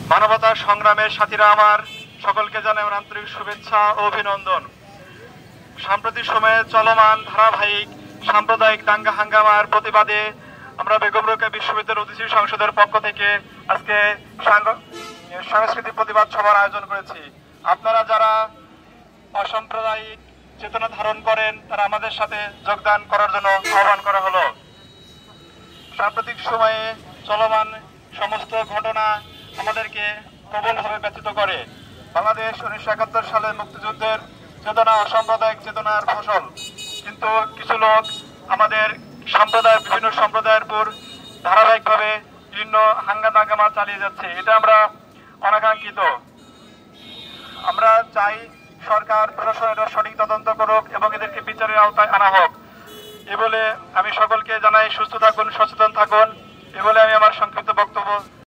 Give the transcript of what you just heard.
মানবতার সংগ্রামের সাথীরা আমার, সকলকে জানাই আমার আন্তরিক শুভেচ্ছা ও অভিনন্দন। সাম্প্রতিক সময়ে চলমান ধারাবাহিক সাম্প্রদায়িক দাঙ্গা হাঙ্গামার প্রতিবাদে আমরা বেগম রোকেয়া বিশ্ববিদ্যালয়ের অতিথি সংসদের পক্ষ থেকে আজকে সাংস্কৃতিক প্রতিবাদ সভার আয়োজন করেছি। আপনারা যারা অসাম্প্রদায়িক চেতনা ধারণ করেন তারা আমাদের সাথে যোগদান করার জন্য আহ্বান করা হলো। সাম্প্রতিক সময়ে চলমান সমস্ত ঘটনা আমাদেরকে প্রবলভাবে ব্যথিত করে। বাংলাদেশ 1971 সালে মুক্তিযুদ্ধের চেতনা অসাম্প্রদায়িক চেতনার ফসল, কিন্তু কিছু লোক আমাদের বিভিন্ন সম্প্রদায়ের উপর ধারাবাহিকভাবে বিভিন্ন হাঙ্গামা চালিয়ে যাচ্ছে। এটা আমরা অনাকাঙ্ক্ষিত। আমরা চাই সরকার প্রশাসন এটা সঠিক তদন্ত করুক এবং এদেরকে বিচারের আওতায় আনা হোক। এ বলে আমি সকলকে জানাই সুস্থ থাকুন, সচেতন থাকুন। এ বলে আমি আমার সংক্ষিপ্ত বক্তব্য